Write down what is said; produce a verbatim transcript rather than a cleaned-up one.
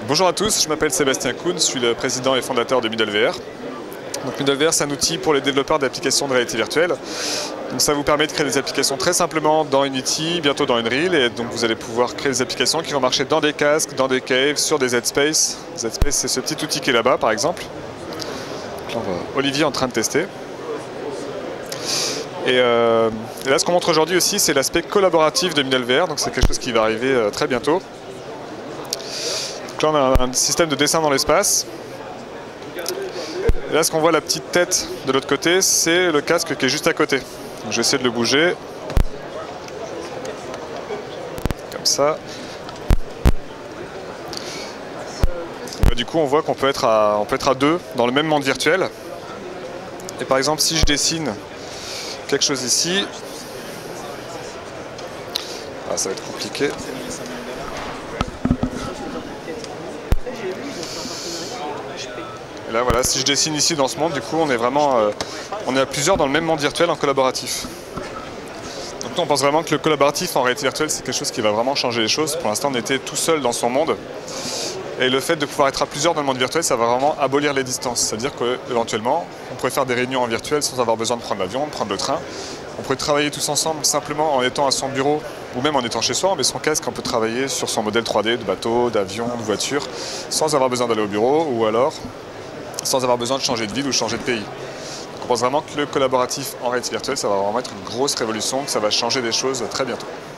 Bonjour à tous, je m'appelle Sébastien Kuhn, je suis le président et fondateur de MiddleVR. Donc MiddleVR, c'est un outil pour les développeurs d'applications de réalité virtuelle. Donc ça vous permet de créer des applications très simplement dans Unity, bientôt dans Unreal, et donc vous allez pouvoir créer des applications qui vont marcher dans des casques, dans des caves, sur des Z-Space. Z-Space, c'est ce petit outil qui est là-bas, par exemple. Donc là, on voit Olivier en train de tester. Et, euh, et là, ce qu'on montre aujourd'hui aussi, c'est l'aspect collaboratif de MiddleVR, donc c'est quelque chose qui va arriver euh, très bientôt. Donc là, on a un système de dessin dans l'espace. Et là, ce qu'on voit, la petite tête de l'autre côté, c'est le casque qui est juste à côté. Donc, je vais essayer de le bouger. Comme ça. Et bah, du coup, on voit qu'on peut être à, on peut être à deux dans le même monde virtuel. Et par exemple, si je dessine quelque chose ici, ah, ça va être compliqué. Et là, voilà, si je dessine ici dans ce monde, du coup, on est vraiment, euh, on est à plusieurs dans le même monde virtuel en collaboratif. Donc nous, on pense vraiment que le collaboratif en réalité virtuelle, c'est quelque chose qui va vraiment changer les choses. Pour l'instant, on était tout seul dans son monde. Et le fait de pouvoir être à plusieurs dans le monde virtuel, ça va vraiment abolir les distances. C'est-à-dire qu'éventuellement, on pourrait faire des réunions en virtuel sans avoir besoin de prendre l'avion, de prendre le train. On pourrait travailler tous ensemble simplement en étant à son bureau ou même en étant chez soi. On met son casque, on peut travailler sur son modèle trois D de bateau, d'avion, de voiture, sans avoir besoin d'aller au bureau ou alors sans avoir besoin de changer de ville ou changer de pays. Donc on pense vraiment que le collaboratif en réalité virtuelle, ça va vraiment être une grosse révolution, que ça va changer des choses très bientôt.